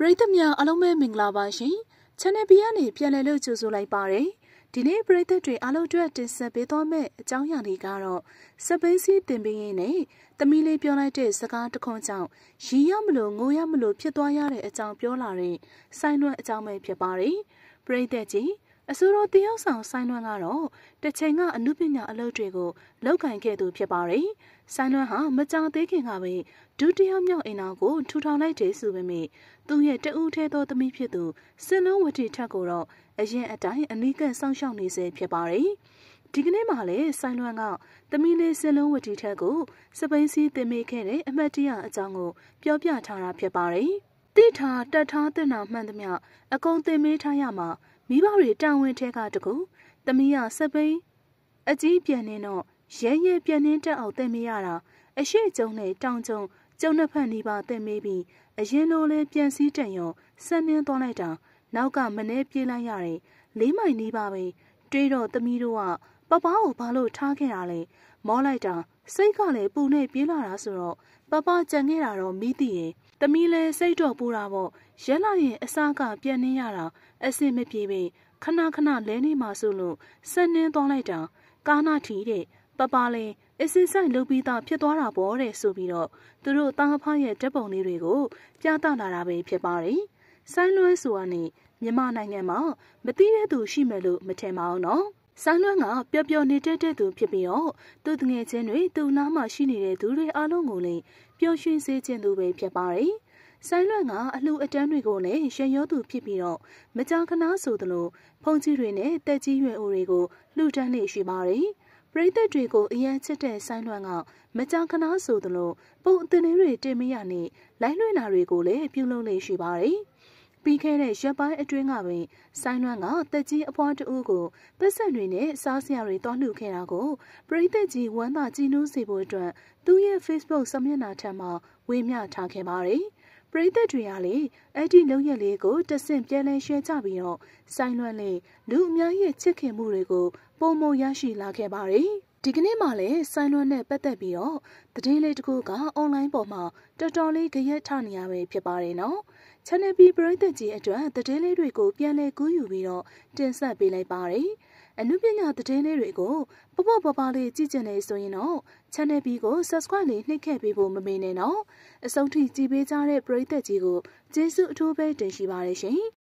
ရိသတ်များအားလုံးပဲမင်္ဂလာပါရှင်။ Channel B ကနေပြန်လည်လို့ကြိုဆိုလိုက်ပါရယ်။ဒီနေ့ပရိသတ်တွေအားလုံးအတွက်တင်ဆက်ပေးသွားမယ့်အကြောင်းအရာတွေကတော့စပိန်စီတင်ပေးရင်းနဲ့သမီးလေးပြောလိုက်တဲ့စကားတစ်ခွန်းကြောင့်ရီရမလို့ငိုရမလို့ဖြစ်သွားရတဲ့အကြောင်းပြောလာတဲ့ဆိုင်းလွန်းအကြောင်းပဲဖြစ်ပါရယ်။ပရိသတ်ကြီးအစိုးရတရုတ်ဆောင်ဆိုင်းလွန်းကတော့တစ်ချိန်ကအမှုပညာအလုပ်တွေကိုလုပ်ကင်ခဲ့သူဖြစ်ပါရယ်။ဆိုင်းလွန်းဟာမကြောင်သေးခင်ကပဲဒုတိယမြောက်အိမ်တော်ကိုထူထောင်လိုက်တယ်ဆိုပေမဲ့သူ့ရဲ့တဦးထဲသောသမီးဖြစ်သူစင်လုံးဝတီထက်ကိုတော့အရင်အတိုင်းအနီးကပ်စောင့်ရှောက်နေစေဖြစ်ပါရယ်။ဒီကနေ့မှလည်းဆိုင်းလွန်းကသမီးလေးစင်လုံးဝတီထက်ကိုစပိန်စီတင်မိခဲ့တဲ့အမတ်တရအကြောင်းကိုပြောပြထားတာဖြစ်ပါရယ်။တိထားတတ်ထားတဲ့နာမှန်သမျှအကုန်တင်မေးထားရမှာမိဘတွေတာဝန်ထဲကတကူသမီးရစပိန်အကြီးပြန်နေတော့ရဲရဲပြန်နေတက်အောင်တင်မေးရတာအရှိကျုံနဲ့တောင်ကျုံကျုံနှစ်ဖက်နီးပါတင်မေးပြီးအရင်လိုလဲပြန်စည်းတန်ရုံဆက်နှင်းသွားလိုက်တာနောက်ကမနှဲပြေးလိုက်ရတယ်၄မိုင်နီးပါပဲတွေးတော့သမီးတို့ကပပကိုဘာလို့ထားခဲ့တာလဲမောလိုက်တာစိတ်ကလည်းပူနဲ့ပြေးလာတာဆိုတော့ပပကြံခဲ့တာတော့မိသိရဲ့သမီးလည်းစိတ်တော့ပူတာပေါ့ရက်လာရင်အစားကပြန်နေရတာအဆင်မပြေပဲခဏခဏလဲနေမှဆိုလို့ဆက်နှင်းသွားလိုက်တာကားနာထီတဲ့ပပလည်းအစစ်ဆိုင်လုပ်ပြီးသားဖြစ်သွားတာပေါ့တဲ့ဆိုပြီးတော့သူတို့တာဖားရဲ့ဓာတ်ပုံလေးတွေကိုပြသလာတာပဲဖြစ်ပါတယ်။ဆိုင်းလွန်းဆိုတာနဲ့မြန်မာနိုင်ငံမှာမသိတဲ့သူရှိမယ်လို့မထင်ပါဘူးနော်။ဆိုင်းလွန်းကပျော်ပျော်နေတဲ့သူဖြစ်ပြီးတော့သူတငယ်ချင်းတွေသူ့နားမှာရှိနေတဲ့သူတွေအားလုံးကိုလည်းပျော်ရွှင်စေခြင်းသူပဲဖြစ်ပါတယ်။ဆိုင်းလွန်းကအလှအတန်းတွေကိုလည်းရရောသူဖြစ်ပြီးတော့မကြာခဏဆိုသလိုဖုန်ကြီးတွေနဲ့တက်ကြီးရွယ်အိုတွေကိုလှူဒန်းနေရှိပါတယ်။ပရိသတ်တွေကိုအရန်ချစ်တဲ့ဆိုင်းလွန်းကမကြာခဏဆိုသလိုပုံအသင်းတွေတင်မရနဲ့လိုက်လွှင့်တာတွေကိုလည်းပြုလုပ်နေရှိပါတယ်။ပြီးခဲ့တဲ့ရက်ပိုင်းအတွင်းကပဲဆိုင်းလွန်းကတက်ကြီးအဖွားတဦးကိုပတ်စံတွေနဲ့စားစရာတွေတောင်းလှူခဲ့တာကိုပရိသတ်ကြီးဝမ်းသာကြည်နူးစေဖို့အတွက်သူ့ရဲ့ Facebook စာမျက်နှာထက်မှာဝေမျှထားခဲ့ပါတယ်။ပရိသတ်တွေကလည်းအဲ့ဒီလုံရက်လေးကိုတဆင့်ပြန်လဲရှယ်ကြပြီးတော့ဆိုင်းလွန်းလေးလူအများရဲ့ချစ်ခင်မှုတွေကိုပုံမရရှိလာခဲ့ပါတယ်။ဒီကနေ့မှလည်းဆိုင်းလွန်းနဲ့ပတ်သက်ပြီးတော့သတင်းလေးတစ်ခုကအွန်လိုင်းပေါ်မှာတော်တော်လေးကြရက်ထနေရပဲဖြစ်ပါတယ်နော်။ Channel B ပရိသတ်ကြီးအတွက်သတင်းလေးတွေကိုပြန်လည်ကူးယူပြီးတော့တင်ဆက်ပေးလိုက်ပါတယ်။အနုပညာသတင်းလေးတွေကိုပပလေးကြည့်ကြနေဆိုရင်တော့ Channel B ကို Subscribe လေးနှိပ်ခဲ့ပေးဖို့မမေ့နဲ့နော်။အဆုံးထိကြည့်ပေးကြတဲ့ပရိသတ်ကြီးကိုကျေးဇူးအထူးပဲတင်ရှိပါတယ်ရှင်။